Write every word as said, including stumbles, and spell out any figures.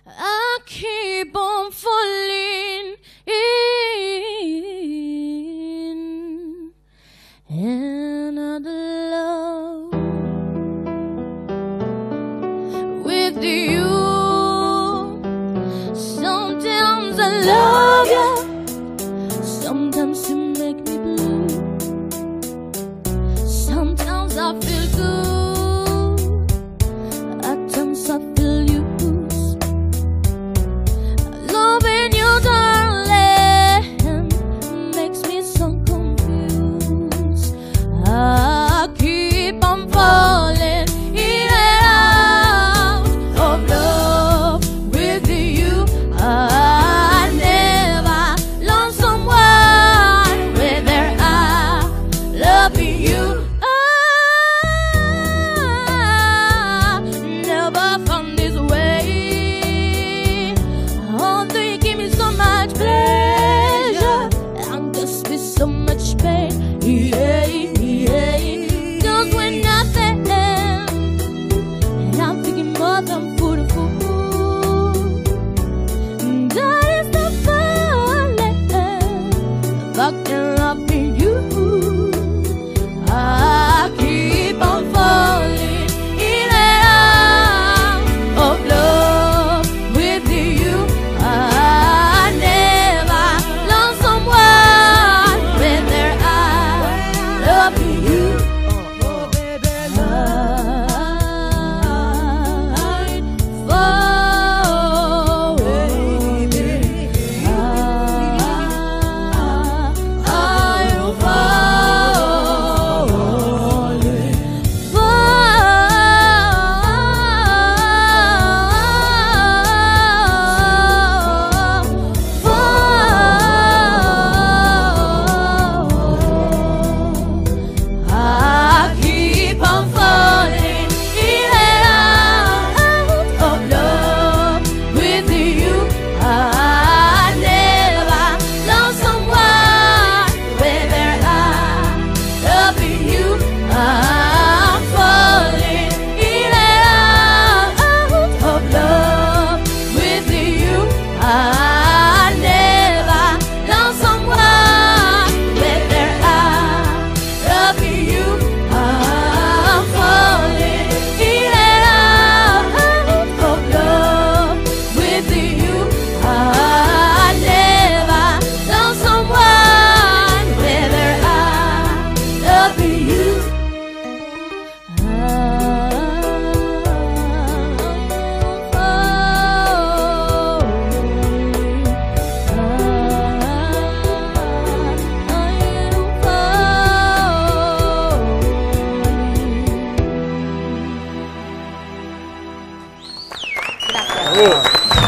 I keep on falling in another love with you. Sometimes I love you, sometimes you make me blue. Sometimes I feel good, at times I feel used. Loving you, darling, makes me so confused. I keep on falling in and out of love with you. I never lost someone whether I love you. I never found this way. Although you give me so much pleasure and just with so much pain, yeah, yeah. Cause when nothing, and I'm thinking more than food and food. That is the feeling back in love with you. I keep on falling in and out of love with you. I never lost someone whether I love you. Oh, baby, I fall, baby. I, I'm falling, I keep on falling in and out of love with you. I never lost someone whether I love you. I'm falling in and out of love with you. I never lost someone whether I love you. I'm falling in and out of love with you. I never lost someone whether I love you. Gracias.